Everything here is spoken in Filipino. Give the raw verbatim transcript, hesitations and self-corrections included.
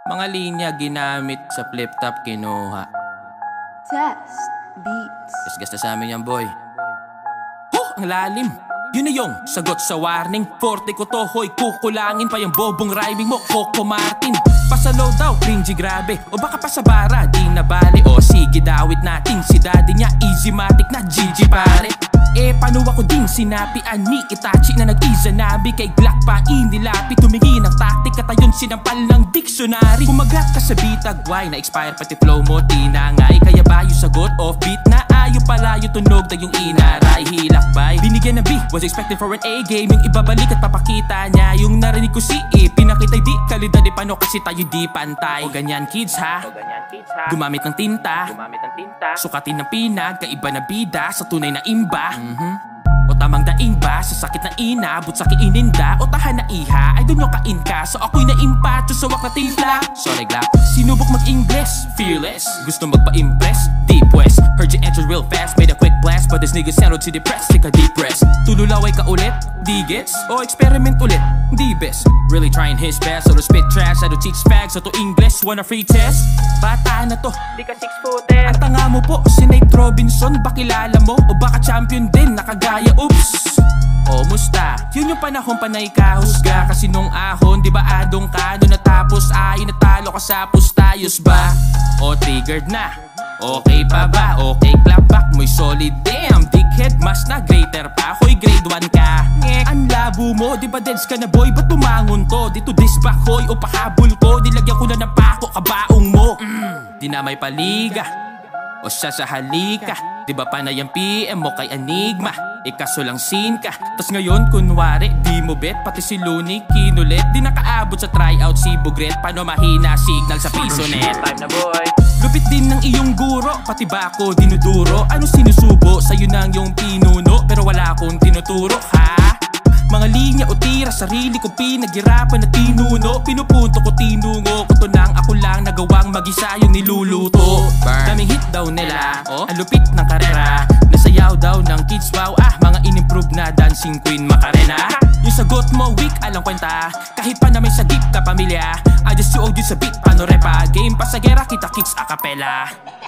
Mga linya ginamit sa flip-top kinuha. Test beats. Gasgas na sa amin yan, boy. Oh, ang lalim. Yun na yung sagot sa warning. Forte ko to, hoy, kukulangin pa yung bobong rhyming mo, Coco Martin. Pasalaw daw, cringy grabe. O baka pa sa bara, di na bali. O sige, dawit natin si daddy niya, easy matic na G G pare. Eh, paano ako din sinapian ni Itachi na nag-izanabi kay Glock pa inilapi. Tumingin ang taktik at ayon sinampal ng diksyonary. Kumagat ka sa bitag, why na-expire pati flow mo, tinangay. Kaya ba yung sagot off-beat na ayo pala yung tunog na yung inaray. Hilakbay, binigyan ng B, was expecting for an A game. Yung ibabalik at papakita niya yung narinig ko si E. Pinakita'y di kalidad, di paano kasi tayo di pantay. O ganyan kids ha, o ganyan kids ha. Gumamit ng tinta, gumamit ng tinta. Sukatin ng pinag, kaiba na bida sa tunay na imba. Mm-hmm. O tamang daing ba sa sakit na ina, but sa kiininda o tahan na iha, ay dun yung kain ka. So ako'y naimpacho sa wak na timpla. Sorry Glock, sinubok mag-Ingles, fearless, gusto magpa-impress, deep west. Heard you entered real fast, made a quick blast, but this nigga sounded too depressed, take a deep rest. Tululaway ka ulit, di gets, o experiment ulit, di best. Really trying his best, so to spit trash, I do teach fags, so to English, wanna free test? Bata na to, di ka six-footer. Ang tanga mo po, si Nate Robinson, ba kilala mo? O baka champion din, nakagaya, oops. O musta, yun yung panahon pa na ikahusga. Kasi nung ahon, di ba adong ka? Nung natapos ay natalo ka sa pustayos ba? O triggered na, okay pa ba? Okay clap back mo'y solid, damn dickhead, mas na greater pa. Hoy grade one ka, ngek. Ang labo mo, di ba deads ka na boy? Ba't bumangon to? Dito disback hoy o pahabol ko. Dilagyan ko na ng pako kabaong mo. mm, Di na may paliga o siya sa halika. Di ba panay ang P M mo kay Enigma? Ikaso lang scene ka, tas ngayon kunwari di mo bet. Pati si Looney kinulit, di nakaabot sa tryout si Bugret. Paano mahina signal sa piso net? Time na boy. Lupit din ng iyong guro, pati ba ako dinuduro? Ano sinusubo? Sa'yo nang yung pinuno, pero wala akong tinuturo ha? Mga linya o tira, sarili ko pinaghirapan na tinuno. Pinupunto ko tinungo, kuto nang ako lang nagawang mag-isa yung niluluto. Daming hit daw nila, oh? Ang lupit ng karera. Nasayaw daw ng kids, wow ah, mga in-improve na dancing queen Macarena. Yung sagot mo weak, alang kwenta, kahit pa na may sagip ka pamilya. I just you sa beat, paano repa? Game pasagera, kita kicks a cappella.